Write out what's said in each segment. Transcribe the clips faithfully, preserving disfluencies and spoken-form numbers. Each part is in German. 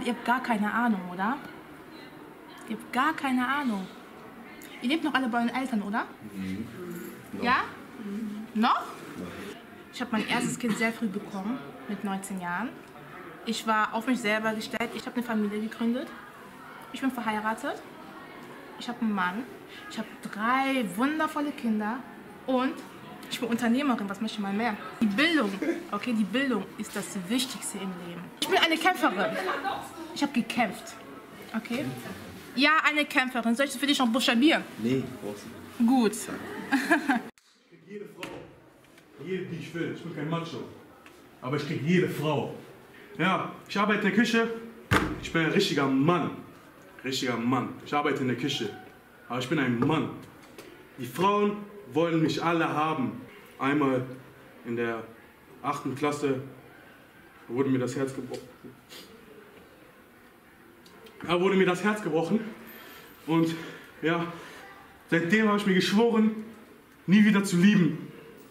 ihr habt gar keine Ahnung, oder? Ihr habt gar keine Ahnung. Ihr lebt noch alle bei euren Eltern, oder? Mhm. No. Ja? Mhm. Noch? Ich habe mein erstes Kind sehr früh bekommen, mit neunzehn Jahren. Ich war auf mich selber gestellt. Ich habe eine Familie gegründet. Ich bin verheiratet. Ich habe einen Mann. Ich habe drei wundervolle Kinder. Und ich bin Unternehmerin. Was möchte man mehr? Die Bildung, okay, die Bildung ist das Wichtigste im Leben. Ich bin eine Kämpferin. Ich habe gekämpft. Okay? Ja, eine Kämpferin. Soll ich das für dich noch buchstabieren? Nee, brauchst du nicht. Gut. Ich krieg jede Frau. Jede, die ich will. Ich bin kein Macho. Aber ich krieg jede Frau. Ja, ich arbeite in der Küche. Ich bin ein richtiger Mann. Richtiger Mann. Ich arbeite in der Küche. Aber ich bin ein Mann. Die Frauen wollen mich alle haben. Einmal in der achten Klasse wurde mir das Herz gebrochen. Da wurde mir das Herz gebrochen. Und ja, seitdem habe ich mir geschworen, nie wieder zu lieben.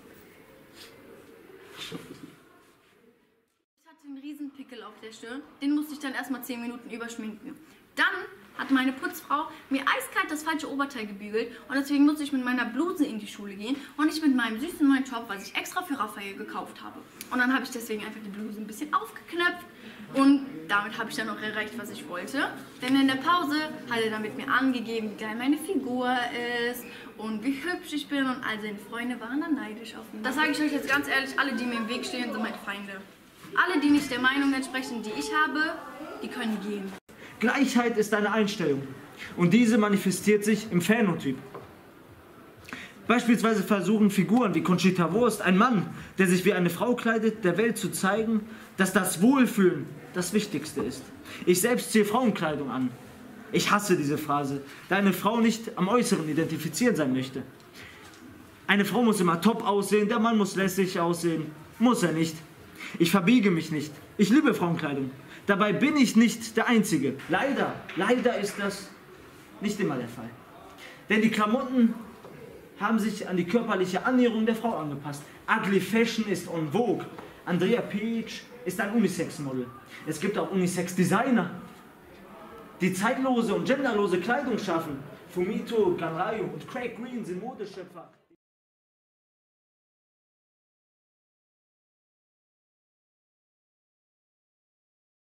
Ich hatte einen riesen Pickel auf der Stirn, den musste ich dann erstmal zehn Minuten überschminken. Dann hat meine Putzfrau mir eiskalt das falsche Oberteil gebügelt und deswegen musste ich mit meiner Bluse in die Schule gehen und nicht mit meinem süßen neuen Top, was ich extra für Raphael gekauft habe. Und dann habe ich deswegen einfach die Bluse ein bisschen aufgeknöpft und damit habe ich dann auch erreicht, was ich wollte. Denn in der Pause hat er dann mit mir angegeben, wie geil meine Figur ist und wie hübsch ich bin und all seine Freunde waren dann neidisch auf mich. Das sage ich euch jetzt ganz ehrlich, alle, die mir im Weg stehen, sind meine Feinde. Alle, die nicht der Meinung entsprechen, die ich habe, die können gehen. Gleichheit ist eine Einstellung und diese manifestiert sich im Phänotyp. Beispielsweise versuchen Figuren wie Conchita Wurst, ein Mann, der sich wie eine Frau kleidet, der Welt zu zeigen, dass das Wohlfühlen das Wichtigste ist. Ich selbst ziehe Frauenkleidung an. Ich hasse diese Phrase, da eine Frau nicht am Äußeren identifiziert sein möchte. Eine Frau muss immer top aussehen, der Mann muss lässig aussehen. Muss er nicht. Ich verbiege mich nicht. Ich liebe Frauenkleidung. Dabei bin ich nicht der Einzige. Leider, leider ist das nicht immer der Fall. Denn die Klamotten haben sich an die körperliche Annäherung der Frau angepasst. Ugly Fashion ist en vogue. Andrea Peach ist ein Unisex-Model. Es gibt auch Unisex-Designer, die zeitlose und genderlose Kleidung schaffen. Fumito Ganrayo und Craig Green sind Modeschöpfer.